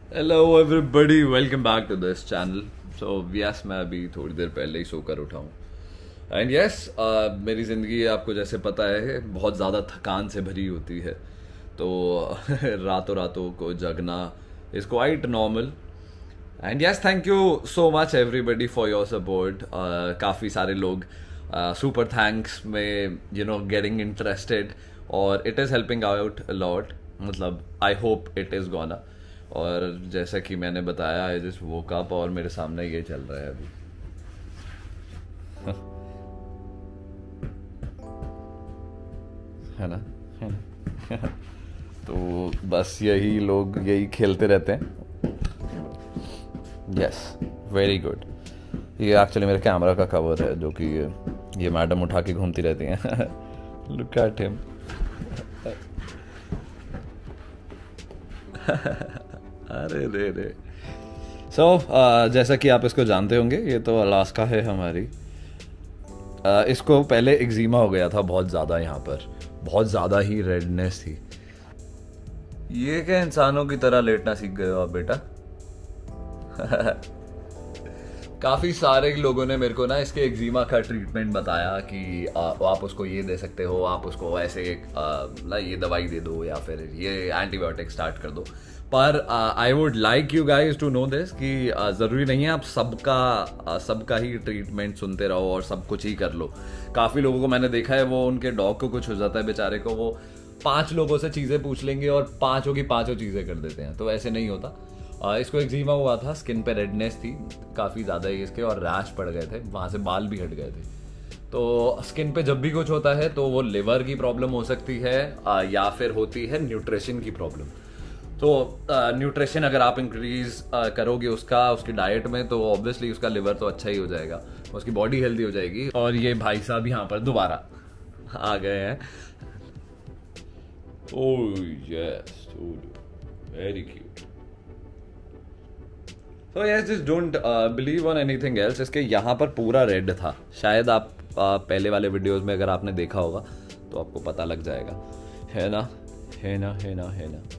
Hello everybody, welcome back to this channel. So yes, मैं अभी थोड़ी देर पहले ही सोकर उठा हूँ। एंड यस, मेरी ज़िंदगी आपको जैसे पता है बहुत ज़्यादा थकान से भरी होती है, तो रातों रातों को जगना is quite normal. And yes, thank you so much everybody for your support. काफ़ी सारे लोग सुपर थैंक्स में गेटिंग इंटरेस्टेड, और it is helping out a lot. मतलब I hope it is gonna. और जैसा कि मैंने बताया, आई जस्ट वोक अप और मेरे सामने ये चल रहा है अभी। है ना, है ना। तो बस यही लोग यही खेलते रहते हैं। Yes, very good. ये एक्चुअली मेरे कैमरा का कवर है, जो कि ये मैडम उठा के घूमती रहती हैं। Look at him. अरे रे रे। सो जैसा कि आप इसको जानते होंगे, ये तो अलास्का है हमारी। इसको पहले एक्जिमा हो गया था बहुत ज़्यादा, यहाँ पर बहुत ज़्यादा ही रेडनेस थी। ये क्या इंसानों की तरह लेटना सीख गए हो आप बेटा? काफ़ी सारे लोगों ने मेरे को ना इसके एक्जिमा का ट्रीटमेंट बताया कि आप उसको ये दे सकते हो, आप उसको ऐसे ये दवाई दे दो या फिर ये एंटीबायोटिक स्टार्ट कर दो। पर I would like you guys to know this कि ज़रूरी नहीं है आप सबका ही ट्रीटमेंट सुनते रहो और सब कुछ ही कर लो। काफ़ी लोगों को मैंने देखा है, वो उनके डॉग को कुछ हो जाता है बेचारे को, वो 5 लोगों से चीज़ें पूछ लेंगे और 5 की 5 चीज़ें कर देते हैं। तो ऐसे नहीं होता। इसको एक्जिमा हुआ था, स्किन पे रेडनेस थी काफ़ी ज़्यादा ही इसके, और रैश पड़ गए थे, वहाँ से बाल भी हट गए थे। तो स्किन पे जब भी कुछ होता है तो वो लिवर की प्रॉब्लम हो सकती है, या फिर होती है न्यूट्रिशन की प्रॉब्लम। तो न्यूट्रिशन अगर आप इंक्रीज करोगे उसकी डाइट में, तो ऑब्वियसली उसका लिवर तो अच्छा ही हो जाएगा, उसकी बॉडी हेल्दी हो जाएगी। और ये भाई साहब यहाँ पर दोबारा आ गए हैं। Oh yes, very cute. तो yes, just don't believe on anything else. इसके यहाँ पर पूरा रेड था, शायद आप पहले वाले वीडियोस में अगर आपने देखा होगा तो आपको पता लग जाएगा। है ना, है ना, है ना, है ना।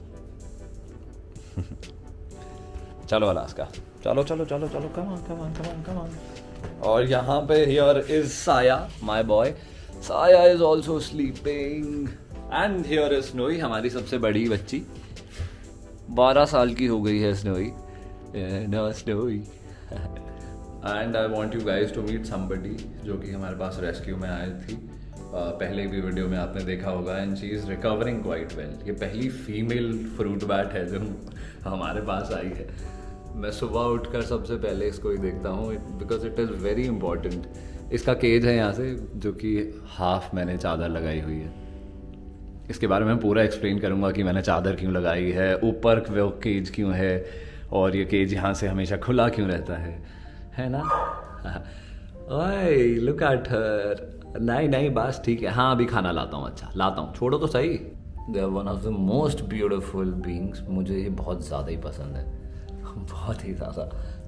चलो अलास्का, चलो चलो चलो चलो, come on come on come on come on. और यहाँ पे here is Saya, my boy. Saya is also sleeping. And here is Snowy, हमारी सबसे बड़ी बच्ची, 12 साल की हो गई है Snowy. No, Snowy. And I want you guys to meet somebody जो कि हमारे पास रेस्क्यू में आई थी। पहले भी वीडियो में आपने देखा होगा, and she is recovering quite well. ये पहली फीमेल फ्रूट बैट है जो हमारे पास आई है। मैं सुबह उठकर सबसे पहले इसको ही देखता हूँ, because it is very important. इसका केज है यहाँ से, जो कि हाफ मैंने चादर लगाई हुई है। इसके बारे में पूरा एक्सप्लेन करूँगा कि मैंने चादर क्यों लगाई है, ऊपर वो केज क्यों है, और ये केज यहाँ से हमेशा खुला क्यों रहता है ना। ओए लुक एट हर। नहीं नहीं, बस ठीक है। हाँ, अभी खाना लाता हूँ। अच्छा लाता हूँ, छोड़ो तो सही। They are one of the most beautiful beings. मुझे ये बहुत ज़्यादा ही पसंद है, बहुत ही ज़्यादा।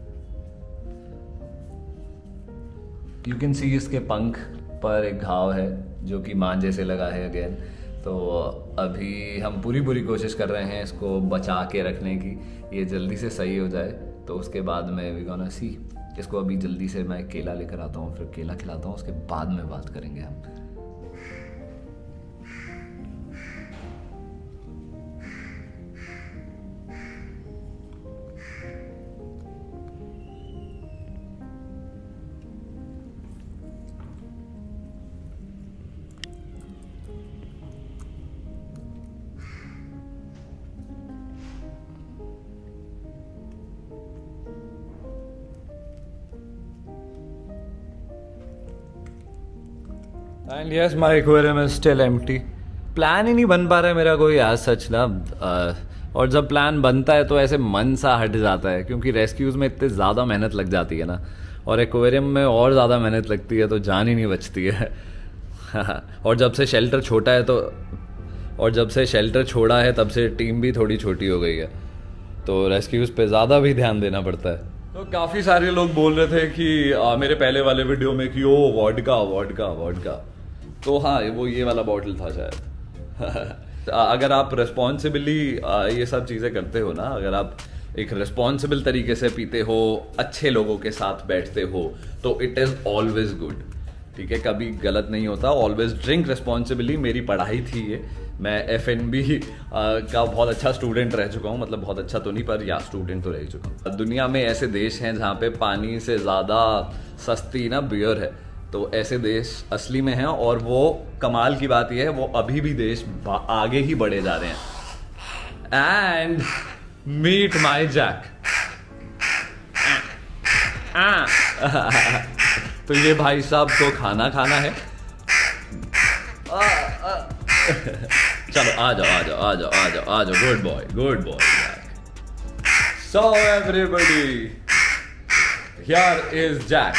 यू कैन सी इसके पंख पर एक घाव है जो कि मांझे से लगा है अगेन। तो अभी हम पूरी कोशिश कर रहे हैं इसको बचा के रखने की, ये जल्दी से सही हो जाए। तो उसके बाद में वी गोना सी। इसको अभी जल्दी से मैं केला लेकर आता हूँ, फिर केला खिलाता हूँ, उसके बाद में बात करेंगे हम। And yes, my aquarium is still empty. Plan ही नहीं बन पा रहा है मेरा कोई आज सच ना। और जब प्लान बनता है तो ऐसे मन सा हट जाता है, क्योंकि रेस्क्यूज में इतनी ज़्यादा मेहनत लग जाती है ना, और एक्वेरियम में और ज़्यादा मेहनत लगती है, तो जान ही नहीं बचती है। और जब से शेल्टर छोड़ा है तब से टीम भी थोड़ी छोटी हो गई है, तो रेस्क्यूज पे ज़्यादा भी ध्यान देना पड़ता है। तो काफ़ी सारे लोग बोल रहे थे कि मेरे पहले वाले वीडियो में कि ओ वॉडका वॉडका वॉडका, तो हाँ वो ये वाला बॉटल था शायद। अगर आप रिस्पॉन्सिबली ये सब चीज़ें करते हो ना, अगर आप एक रिस्पॉन्सिबल तरीके से पीते हो, अच्छे लोगों के साथ बैठते हो, तो इट इज़ ऑलवेज गुड। ठीक है, कभी गलत नहीं होता। Always drink responsibly. मेरी पढ़ाई थी ये, मैं FNB का बहुत अच्छा स्टूडेंट रह चुका हूँ, मतलब बहुत अच्छा तो नहीं पर या स्टूडेंट तो रह चुका हूँ। दुनिया में ऐसे देश हैं जहाँ पे पानी से ज़्यादा सस्ती ना बियर है, तो ऐसे देश असली में हैं। और वो कमाल की बात यह है, वो अभी भी देश आगे ही बढ़े जा रहे हैं। And meet my Jack. तो ये भाई साहब को खाना खाना है। चलो आ जाओ आ जाओ आ जाओ आ जाओ आ जाओ। Good boy good boy. So everybody, here is Jack.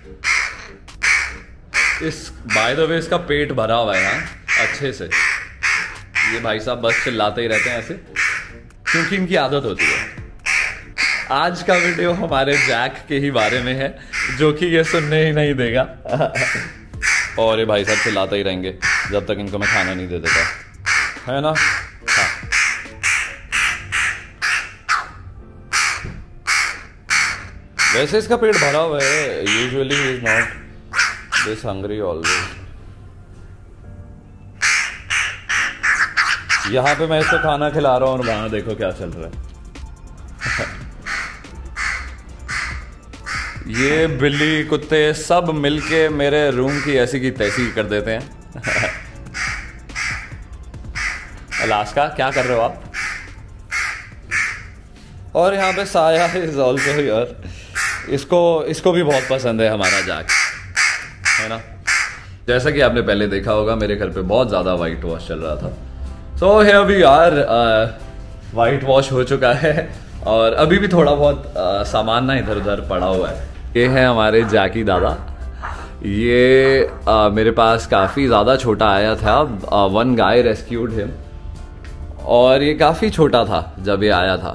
इस बाय द वे इसका पेट भरा हुआ है अच्छे से। ये भाई साहब बस चिल्लाते ही रहते हैं ऐसे, क्योंकि इनकी आदत होती है। आज का वीडियो हमारे जैक के ही बारे में है, जो कि ये सुनने ही नहीं देगा। और ये भाई साहब चिल्लाते ही रहेंगे जब तक इनको मैं खाना नहीं दे देता, है ना। हाँ। वैसे इसका पेट भरा हुआ है, usually he is not this hungry always. यहाँ पे मैं इसको खाना खिला रहा हूँ और वहां देखो क्या चल रहा है। ये बिल्ली कुत्ते सब मिलके मेरे रूम की ऐसी की तैसी कर देते हैं। अलास्का, क्या कर रहे हो आप? और यहाँ पे साया इज ऑल्सो हियर। इसको भी बहुत पसंद है हमारा जैक, है ना। जैसा कि आपने पहले देखा होगा, मेरे घर पे बहुत ज़्यादा वाइट वॉश चल रहा था। So here we are, whitewash हो चुका है और अभी भी थोड़ा बहुत सामान ना इधर उधर पड़ा हुआ है। ये है हमारे जैकी दादा। ये मेरे पास काफ़ी ज़्यादा छोटा आया था। वन गाय रेस्क्यूड हिम, और ये काफ़ी छोटा था जब ये आया था।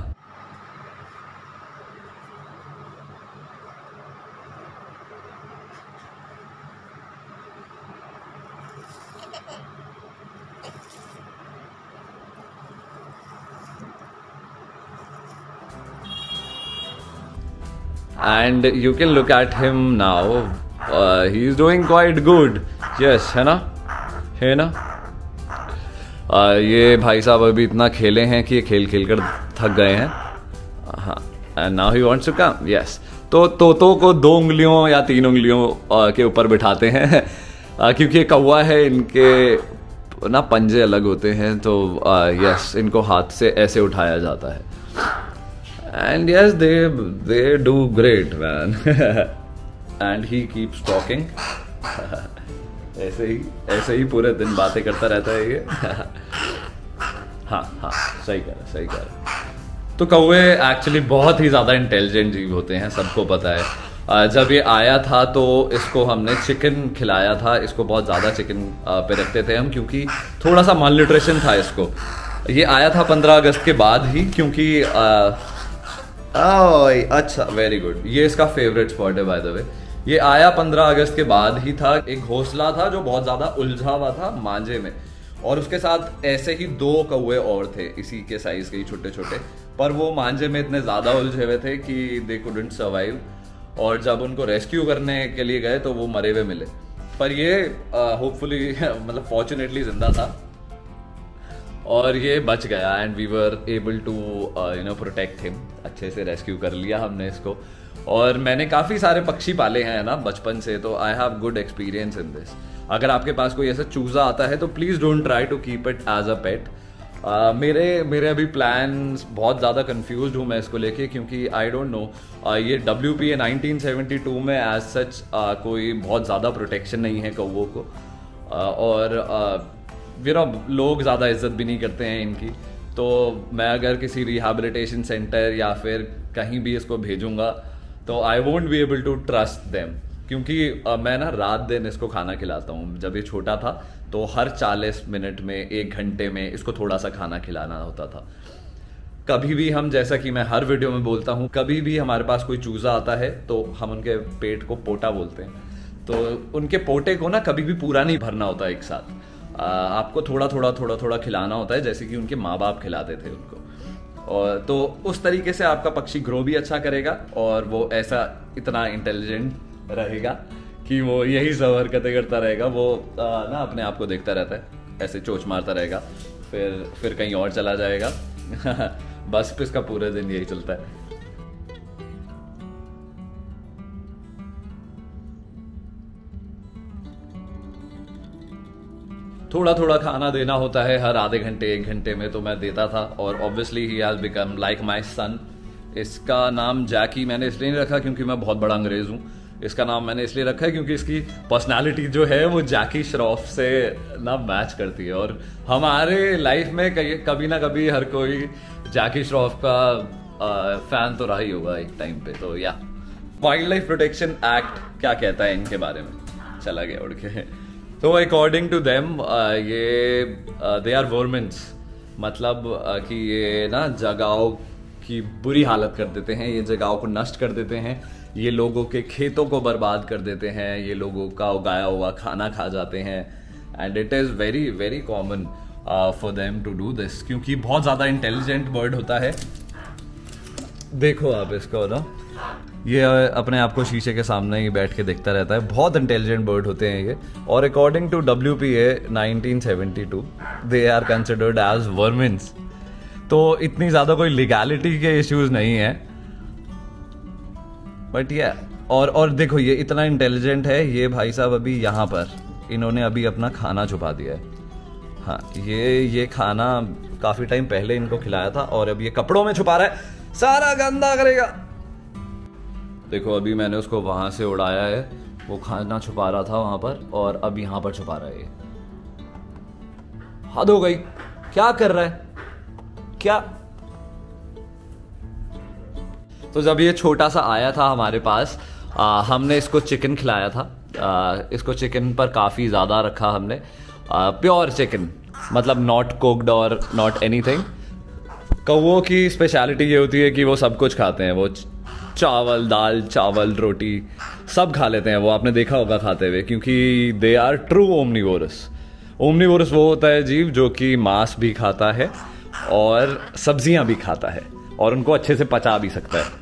And you can look at him now. He is doing quite good. Yes, है ना। ये भाई साहब अभी इतना खेले हैं कि ये खेल खेल कर थक गए हैं। हाँ, and now he wants to come. Yes. तो तोतों को 2 उंगलियों या 3 उंगलियों के ऊपर बिठाते हैं, क्योंकि कौवा है, इनके ना पंजे अलग होते हैं, तो यस, इनको हाथ से ऐसे उठाया जाता है। And yes, they do great, man. And he keeps talking. ऐसे ही पूरे दिन बातें करता रहता है ये। हाँ, सही कह रहा। तो कौवे एक्चुअली बहुत ही ज़्यादा इंटेलिजेंट जीव होते हैं, सबको पता है। जब ये आया था तो इसको हमने चिकन खिलाया था। इसको बहुत ज़्यादा चिकन पे रखते थे हम, क्योंकि थोड़ा सा माल न्यूट्रिशन था इसको। ये आया था 15 अगस्त के बाद ही, क्योंकि अच्छा, वेरी गुड। ये इसका फेवरेट स्पॉट है बाय द वे। ये आया 15 अगस्त के बाद ही था। एक घोंसला था जो बहुत ज्यादा उलझा हुआ था मांझे में, और उसके साथ ऐसे ही 2 कौवे और थे, इसी के साइज के, छोटे छोटे, पर वो मांझे में इतने ज्यादा उलझे हुए थे कि दे कुडंट सर्वाइव। और जब उनको रेस्क्यू करने के लिए गए तो वो मरे हुए मिले, पर ये होपफुली मतलब फॉर्चुनेटली जिंदा था और ये बच गया। And we were able to protect him. अच्छे से रेस्क्यू कर लिया हमने इसको। और मैंने काफ़ी सारे पक्षी पाले हैं ना बचपन से, तो I have good experience in this. अगर आपके पास कोई ऐसा चूज़ा आता है तो please don't try to keep it as a pet. मेरे अभी प्लान्स, बहुत ज़्यादा कंफ्यूज्ड हूँ मैं इसको लेके, क्योंकि आई डोंट नो, ये WPA 1972 में एज सच कोई बहुत ज़्यादा प्रोटेक्शन नहीं है कौवों को, और लोग ज़्यादा इज्जत भी नहीं करते हैं इनकी। तो मैं अगर किसी रिहैबिलिटेशन सेंटर या फिर कहीं भी इसको भेजूंगा तो I won't be able to trust them, क्योंकि मैं ना रात दिन इसको खाना खिलाता हूँ। जब ये छोटा था तो हर 40 मिनट में, 1 घंटे में इसको थोड़ा सा खाना खिलाना होता था। कभी भी हम, जैसा कि मैं हर वीडियो में बोलता हूँ, कभी भी हमारे पास कोई चूज़ा आता है तो हम उनके पेट को पोटा बोलते हैं। तो उनके पोटे को ना कभी भी पूरा नहीं भरना होता एक साथ। आपको थोड़ा थोड़ा खिलाना होता है, जैसे कि उनके माँ बाप खिलाते थे उनको। और तो उस तरीके से आपका पक्षी ग्रो भी अच्छा करेगा और वो ऐसा इतना इंटेलिजेंट रहेगा कि वो यही सब हरकतें करता रहेगा। वो ना अपने आप को देखता रहता है, ऐसे चोंच मारता रहेगा, फिर कहीं और चला जाएगा। बस इसका पूरे दिन यही चलता है। थोड़ा थोड़ा खाना देना होता है हर आधे घंटे 1 घंटे में, तो मैं देता था और obviously he has become like my son. इसका नाम जैकी मैंने इसलिए नहीं रखा क्योंकि मैं बहुत बड़ा अंग्रेज हूँ। इसका नाम मैंने इसलिए रखा है क्योंकि इसकी पर्सनालिटी जो है वो जैकी श्रॉफ से ना मैच करती है, और हमारे लाइफ में कभी ना कभी हर कोई जैकी श्रॉफ का फैन तो रहा ही होगा एक टाइम पे। तो या वाइल्ड लाइफ प्रोटेक्शन एक्ट क्या कहता है इनके बारे में, चला गया उड़ के। तो अकॉर्डिंग टू देम ये दे आर वर्मिन्स, मतलब कि ये ना जगहों की बुरी हालत कर देते हैं, ये जगहों को नष्ट कर देते हैं, ये लोगों के खेतों को बर्बाद कर देते हैं, ये लोगों का उगाया हुआ खाना खा जाते हैं। And it is very very common for them to do this, क्योंकि बहुत ज़्यादा इंटेलिजेंट बर्ड होता है। देखो आप इसको ना, ये अपने आप को शीशे के सामने ही बैठ के देखता रहता है। बहुत इंटेलिजेंट बर्ड होते हैं ये, और according to WPA 1972 they are considered as vermins. तो इतनी ज़्यादा कोई लीगैलिटी के इश्यूज नहीं है, बट ये और देखो ये इतना इंटेलिजेंट है, ये भाई साहब अभी यहाँ पर इन्होंने अभी अपना खाना छुपा दिया है। हाँ, ये खाना काफ़ी टाइम पहले इनको खिलाया था और अब ये कपड़ों में छुपा रहा है, सारा गंदा करेगा। देखो अभी मैंने उसको वहां से उड़ाया है, वो खाना छुपा रहा था वहां पर और अब यहां पर छुपा रहा है। ये हद हो गई, क्या कर रहा है क्या? तो जब ये छोटा सा आया था हमारे पास, हमने इसको चिकन खिलाया था। इसको चिकन पर काफ़ी ज़्यादा रखा हमने, प्योर चिकन, मतलब नॉट कुक्ड और नॉट एनीथिंग। कौवों की स्पेशलिटी ये होती है कि वो सब कुछ खाते हैं, वो चावल, दाल, चावल, रोटी सब खा लेते हैं। वो आपने देखा होगा खाते हुए, क्योंकि they are true omnivorous. Omnivorous वो होता है जीव जो कि मांस भी खाता है और सब्जियां भी खाता है और उनको अच्छे से पचा भी सकता है।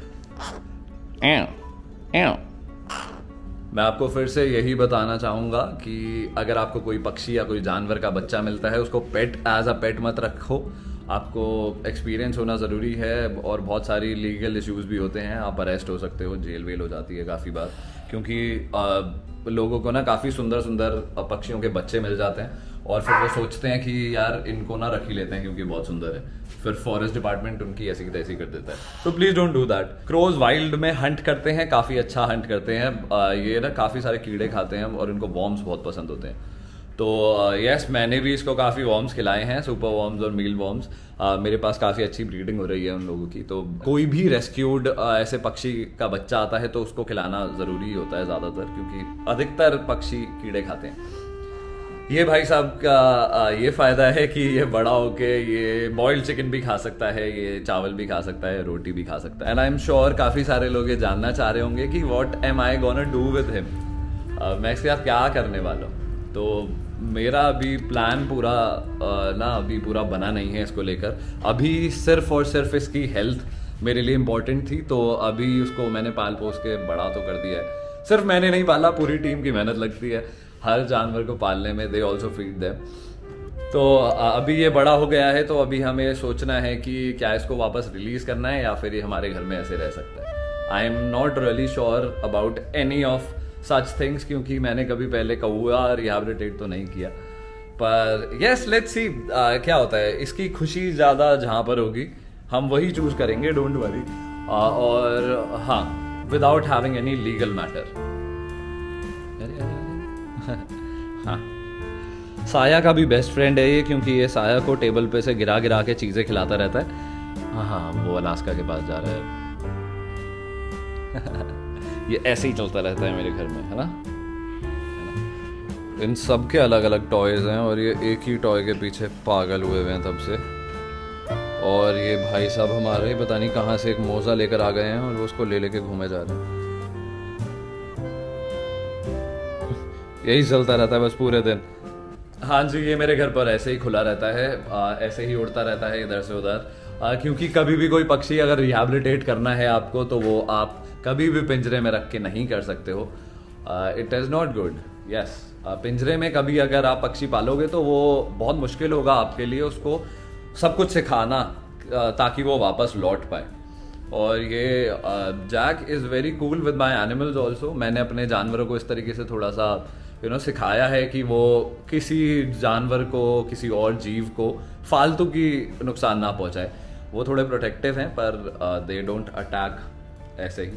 मैं आपको फिर से यही बताना चाहूँगा कि अगर आपको कोई पक्षी या कोई जानवर का बच्चा मिलता है, उसको पेट एज अ पेट मत रखो। आपको एक्सपीरियंस होना ज़रूरी है और बहुत सारी लीगल इश्यूज़ भी होते हैं। आप अरेस्ट हो सकते हो, जेल वेल हो जाती है काफ़ी बार, क्योंकि लोगों को ना काफ़ी सुंदर सुंदर पक्षियों के बच्चे मिल जाते हैं और फिर वो सोचते हैं कि यार इनको ना रख ही लेते हैं क्योंकि बहुत सुंदर है, फिर फॉरेस्ट डिपार्टमेंट उनकी ऐसी तैसी कर देता है। तो please don't do that. Crows wild में हंट करते हैं, काफ़ी अच्छा हंट करते हैं। ये ना काफ़ी सारे कीड़े खाते हैं और इनको वॉर्म्स बहुत पसंद होते हैं। तो यस, मैंने भी इसको काफ़ी वॉर्म्स खिलाए हैं, सुपर वॉर्म्स और मील वॉर्म्स। मेरे पास काफ़ी अच्छी ब्रीडिंग हो रही है उन लोगों की। तो कोई भी रेस्क्यूड ऐसे पक्षी का बच्चा आता है तो उसको खिलाना ज़रूरी होता है ज़्यादातर, क्योंकि अधिकतर पक्षी कीड़े खाते हैं। ये भाई साहब का ये फ़ायदा है कि ये बड़ा होके ये बॉइल्ड चिकन भी खा सकता है, ये चावल भी खा सकता है, रोटी भी खा सकता है। एंड आई एम श्योर काफ़ी सारे लोग ये जानना चाह रहे होंगे कि what am I gonna do with him, मैं इसके साथ क्या करने वाला हूँ। तो मेरा अभी प्लान पूरा अभी पूरा बना नहीं है इसको लेकर। अभी सिर्फ और सिर्फ इसकी हेल्थ मेरे लिए इम्पोर्टेंट थी, तो अभी उसको मैंने पाल पोस के बड़ा तो कर दिया है। सिर्फ मैंने नहीं पाला, पूरी टीम की मेहनत लगती है हर जानवर को पालने में। They also feed them. तो अभी ये बड़ा हो गया है, तो अभी हमें सोचना है कि क्या इसको वापस रिलीज करना है या फिर ये हमारे घर में ऐसे रह सकता है। I am not really sure about any of such things, क्योंकि मैंने कभी पहले कौवा रिहैबिलिटेट तो नहीं किया। पर यस, लेट्स सी क्या होता है। इसकी खुशी ज़्यादा जहाँ पर होगी हम वही चूज करेंगे, डोंट वरी। और हाँ, without having any legal matter. हाँ, साया का भी बेस्ट फ्रेंड है ये, क्योंकि ये साया को टेबल पे से गिरा गिरा के चीज़ें खिलाता रहता है। हाँ, वो अलास्का के पास जा रहा है। ये ऐसे ही चलता रहता है मेरे घर में, है ना। इन सब के अलग अलग टॉयज हैं और ये एक ही टॉय के पीछे पागल हुए हैं तब से। और ये भाई साहब हमारे पता नहीं कहाँ से एक मोजा लेकर आ गए हैं और वो उसको ले लेके घूमे जा रहे हैं। यही चलता रहता है बस पूरे दिन। हाँ जी, ये मेरे घर पर ऐसे ही खुला रहता है, ऐसे ही उड़ता रहता है इधर से उधर। क्योंकि कभी भी कोई पक्षी अगर रिहैबिलिटेट करना है आपको तो वो आप कभी भी पिंजरे में रख के नहीं कर सकते हो. It is not good. Yes, पिंजरे में कभी अगर आप पक्षी पालोगे तो वो बहुत मुश्किल होगा आपके लिए उसको सब कुछ सिखाना ताकि वो वापस लौट पाए. और ये Jack is very cool with my animals also. मैंने अपने जानवरों को इस तरीके से थोड़ा सा सिखाया है कि वो किसी जानवर को, किसी और जीव को फालतू की नुकसान ना पहुंचाए. वो थोड़े प्रोटेक्टिव हैं पर दे डोंट अटैक ऐसे ही.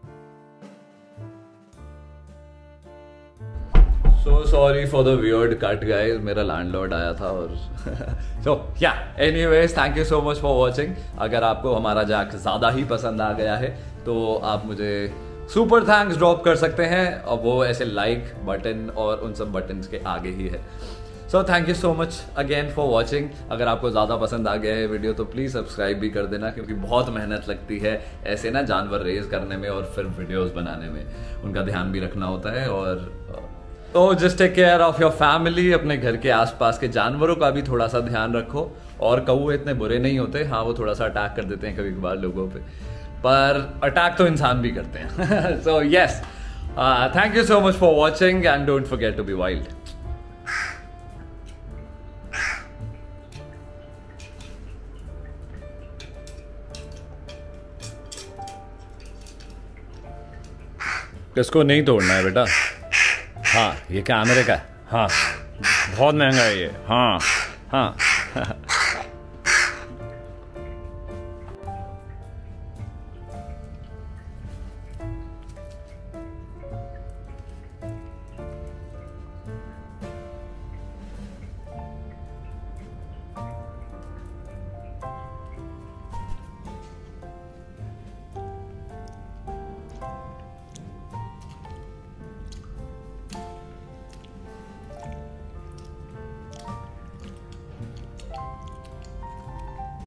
So sorry for the weird cut guys, मेरा लैंडलॉर्ड आया था और so yeah, anyways thank you so much for watching. अगर आपको हमारा जैक ज़्यादा ही पसंद आ गया है तो आप मुझे सुपर थैंक्स ड्रॉप कर सकते हैं और वो ऐसे लाइक बटन और उन सब बटन्स के आगे ही है. So thank you so much again for watching. अगर आपको ज़्यादा पसंद आ गया है वीडियो तो प्लीज़ सब्सक्राइब भी कर देना क्योंकि बहुत मेहनत लगती है ऐसे ना जानवर रेज करने में और फिर वीडियोस बनाने में. उनका ध्यान भी रखना होता है. और तो just take care of your family. अपने घर के आसपास के जानवरों का भी थोड़ा सा ध्यान रखो. और कौवे इतने बुरे नहीं होते. हाँ, वो थोड़ा सा अटैक कर देते हैं कभी कभार लोगों पे, पर अटैक तो इंसान भी करते हैं. So yes, thank you so much for watching and don't forget to be wild. किसको नहीं तोड़ना है बेटा? हाँ, ये कैमरे का है. हाँ, बहुत महंगा है ये. हाँ हाँ.